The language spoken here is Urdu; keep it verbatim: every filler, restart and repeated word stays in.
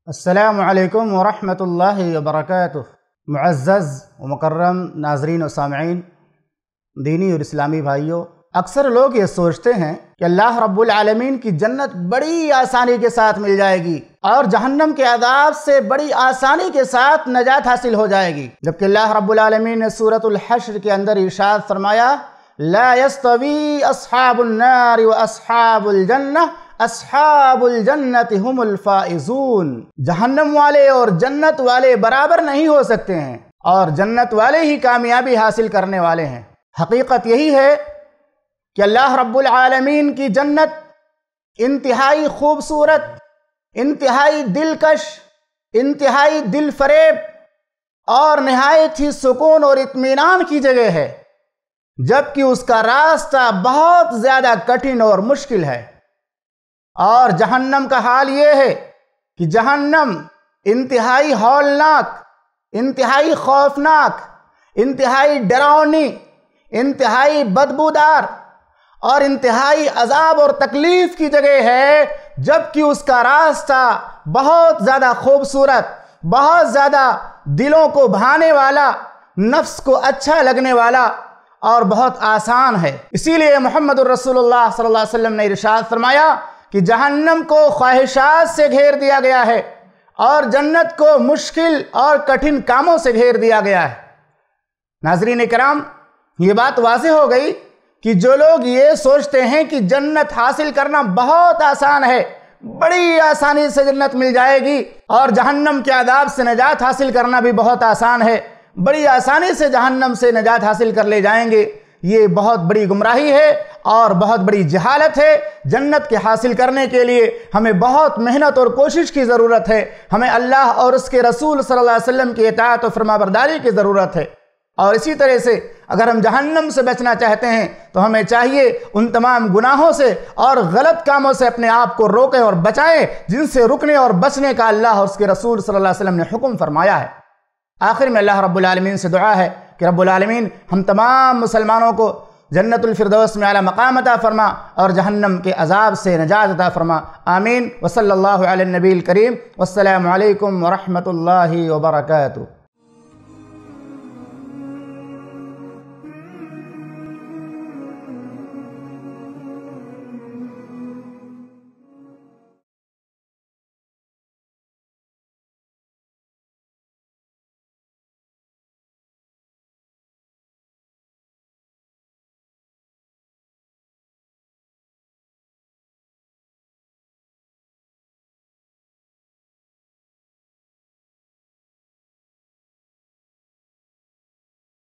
السلام علیکم ورحمۃ اللہ وبرکاتہ۔ معزز و مکرم ناظرین و سامعین، دینی اور اسلامی بھائیوں، اکثر لوگ یہ سوچتے ہیں کہ اللہ رب العالمین کی جنت بڑی آسانی کے ساتھ مل جائے گی اور جہنم کے عذاب سے بڑی آسانی کے ساتھ نجات حاصل ہو جائے گی، جبکہ اللہ رب العالمین نے سورۃ الحشر کے اندر ارشاد فرمایا لا يستوی اصحاب النار و اصحاب الجنہ اصحاب الجنت هم الفائزون۔ جہنم والے اور جنت والے برابر نہیں ہو سکتے ہیں اور جنت والے ہی کامیابی حاصل کرنے والے ہیں۔ حقیقت یہی ہے کہ اللہ رب العالمین کی جنت انتہائی خوبصورت، انتہائی دلکش، انتہائی دل فریب اور نہایت ہی سکون اور اطمینان کی جگہ ہے، جبکہ اس کا راستہ بہت زیادہ کٹھن اور مشکل ہے۔ اور جہنم کا حال یہ ہے کہ جہنم انتہائی ہولناک، انتہائی خوفناک، انتہائی ڈراؤنی، انتہائی بدبودار اور انتہائی عذاب اور تکلیف کی جگہ ہے، جبکہ اس کا راستہ بہت زیادہ خوبصورت، بہت زیادہ دلوں کو بھانے والا، نفس کو اچھا لگنے والا اور بہت آسان ہے۔ اسی لیے محمد الرسول اللہ صلی اللہ علیہ وسلم نے ارشاد فرمایا کہ جہنم کو خواہشات سے گھیر دیا گیا ہے اور جنت کو مشکل اور کٹھن کاموں سے گھیر دیا گیا ہے۔ ناظرین کرام، یہ بات واضح ہو گئی کہ جو لوگ یہ سوچتے ہیں کہ جنت حاصل کرنا بہت آسان ہے، بڑی آسانی سے جنت مل جائے گی اور جہنم کے عذاب سے نجات حاصل کرنا بھی بہت آسان ہے، بڑی آسانی سے جہنم سے نجات حاصل کر لے جائیں گے، یہ بہت بڑی گمراہی ہے اور بہت بڑی جہالت ہے۔ جنت کے حاصل کرنے کے لیے ہمیں بہت محنت اور کوشش کی ضرورت ہے، ہمیں اللہ اور اس کے رسول صلی اللہ علیہ وسلم کی اطاعت و فرما برداری کی ضرورت ہے۔ اور اسی طرح سے اگر ہم جہنم سے بچنا چاہتے ہیں تو ہمیں چاہیے ان تمام گناہوں سے اور غلط کاموں سے اپنے آپ کو روکیں اور بچائیں جن سے رکنے اور بچنے کا اللہ اور اس کے رسول صلی اللہ علیہ وسلم نے حکم فرمایا ہے۔ آخر میں اللہ رب العالمین سے دعا ہے کہ رب العالمین ہم تمام مسلمانوں کو جنت الفردوس میں اعلیٰ مقام عطا فرما اور جہنم کے عذاب سے نجات عطا فرما، آمین۔ وصلی اللہ علی النبی الکریم، والسلام علیکم ورحمۃ اللہ وبرکاتہ۔